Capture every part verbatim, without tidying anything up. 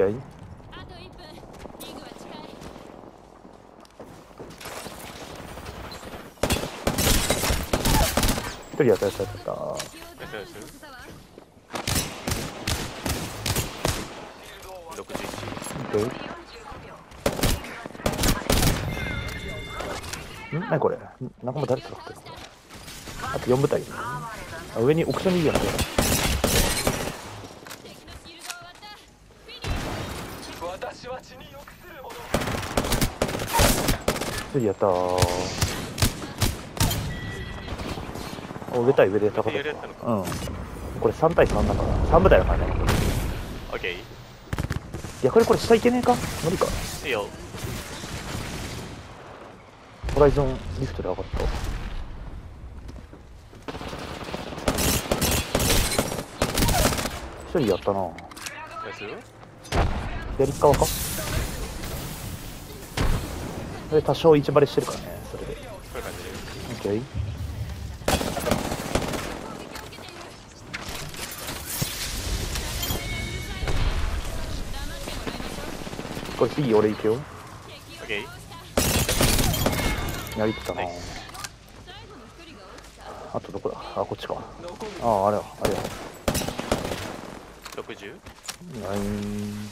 ケー。一人やったやったやった。 ろくじゅういち。 オッケー。ん何これ、仲間誰使ってるの。あとよん部隊。あ、上にオプションにいるやん。一人やったー。お、上対上でやったことか。うん。これさん対さんだから。さん部隊だからね。 オッケー。 逆にこれ下いけねえか、無理か。 いいよ。 ホライゾンリフトで上がった。一人やったな。左側か。それ多少一バレしてるからね、それで。 こういう感じで。 オッケー。これ次俺行くよ。 オッケー。 やりきったな。あとどこだ。あ、こっちか。ああ、あれや、あれや。 ろくじゅう。 ライン。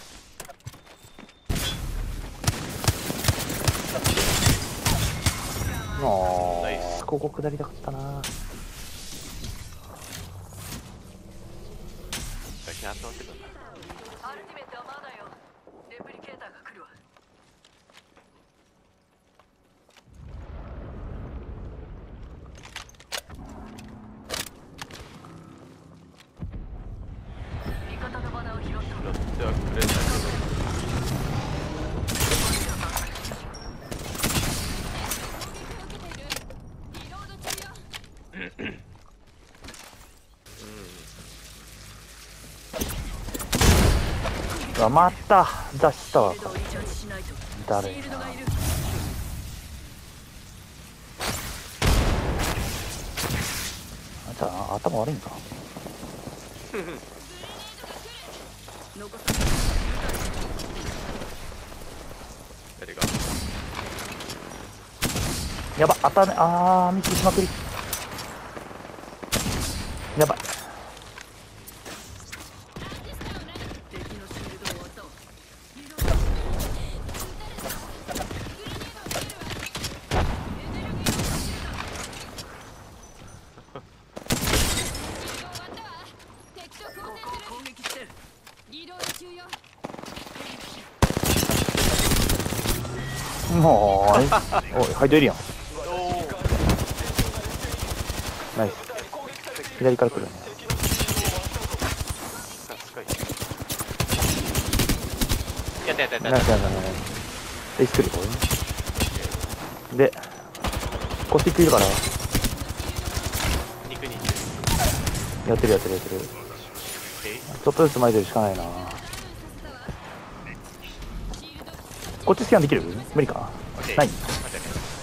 ああ、ここ下りたかったな。 最近集まってくるな。 アルティメットはまだよ。レプリケーターが来るわ。味方のバナを拾ったわ。 拾ってはくれたけど。 あ、また出したわ。誰やな。あんた頭悪いんか。 誰が。 やば、当たね。あー、ミスしまくり。やばい。もう、おい、入ってるやん。ナイス。左から来るね。 やったやったやった。 ナイスナイスナイス。で、スクリこれ。で、こっち行っているから。 肉に。 やってるやってるやってる。ちょっとずつ前出るしかないな。こっちスキャンできる？無理か。ない。